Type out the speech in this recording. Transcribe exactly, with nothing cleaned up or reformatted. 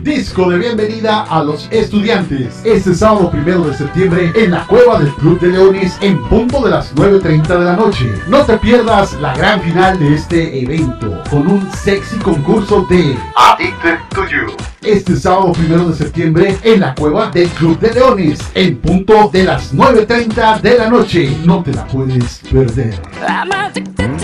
disco de bienvenida a los estudiantes. Este sábado primero de septiembre en la Cueva del Club de Leones en punto de las nueve treinta de la noche. No te pierdas la gran final de este evento con un sexy concurso de Addicted to You. Este sábado primero de septiembre en la Cueva del Club de Leones en punto de las nueve treinta de la noche. No te la puedes perder. I'm addicted.